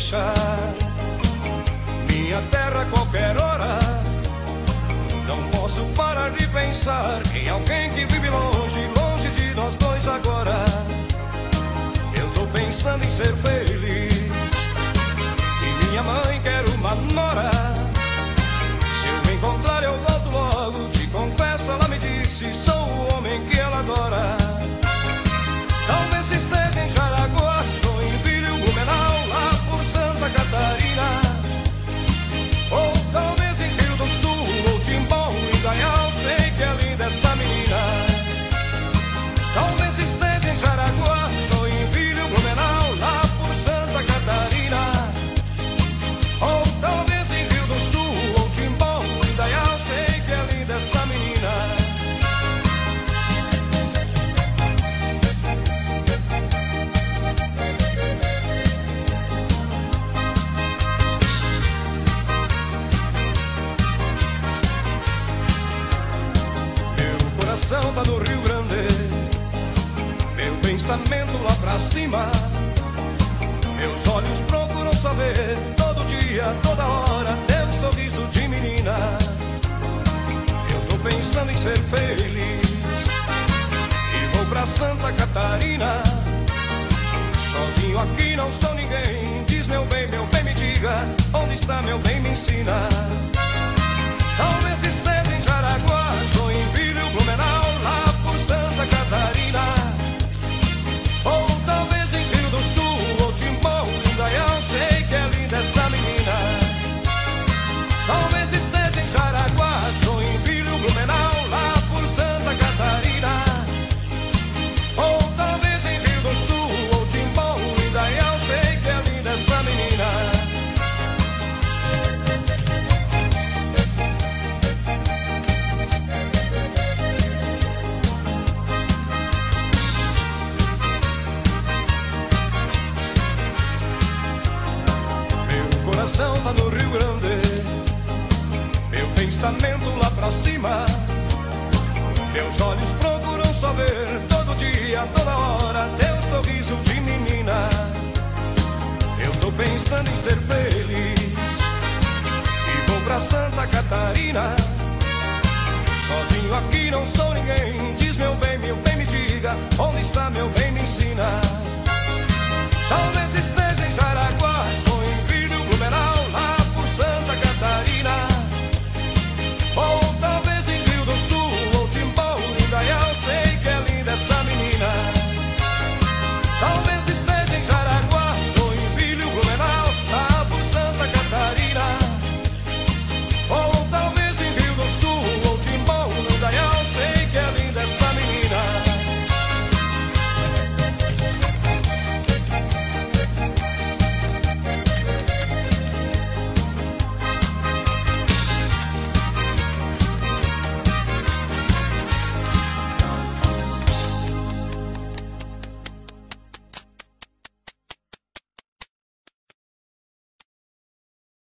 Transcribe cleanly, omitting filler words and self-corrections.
deixar minha terra a qualquer hora. Não posso parar de pensar em alguém que vive longe, longe de nós dois agora. Eu tô pensando em ser feliz e minha mãe quer uma nora. Se eu me encontrar eu volto logo, te confesso, ela me disse, sou o homem que ela adora. Talvez esteja em Jaraguá, Joinville, Blumenau, lá por Santa Catarina. Ou talvez em Rio do Sul, ou Timbó, Indaial, sei que é linda essa menina. Talvez esteja em Jaraguá, Joinville, Blumenau, lá por Santa Catarina. Ou talvez em Rio do Sul, ou Timbó, Indaial, sei que é linda essa menina. Meu coração tá no Rio Grande, meu pensamento lá pra cima. Meus olhos procuram saber todo dia, toda hora, teu sorriso de menina. Eu tô pensando em ser feliz e vou pra Santa Catarina. Sozinho aqui não sou ninguém, diz meu bem, me diga, onde está meu bem, me ensina. Talvez esteja em Jaraguá, Joinville, Blumenau, lá por Santa Catarina. Ou talvez em Rio do Sul, ou Timbó, Indaial, sei que é linda essa menina. Talvez esteja em Jaraguá, Joinville, Blumenau, lá por Santa Catarina. Ou talvez em Rio do Sul, ou Timbó, Indaial, sei que é linda essa menina. Meu coração tá no Rio Grande, meu pensamento lá pra cima. Meus olhos procuram só ver todo dia, toda hora, teu sorriso de menina. Eu tô pensando em ser feliz e vou pra Santa Catarina. Sozinho aqui não sou ninguém, diz meu bem, me diga, onde está meu bem, me ensina.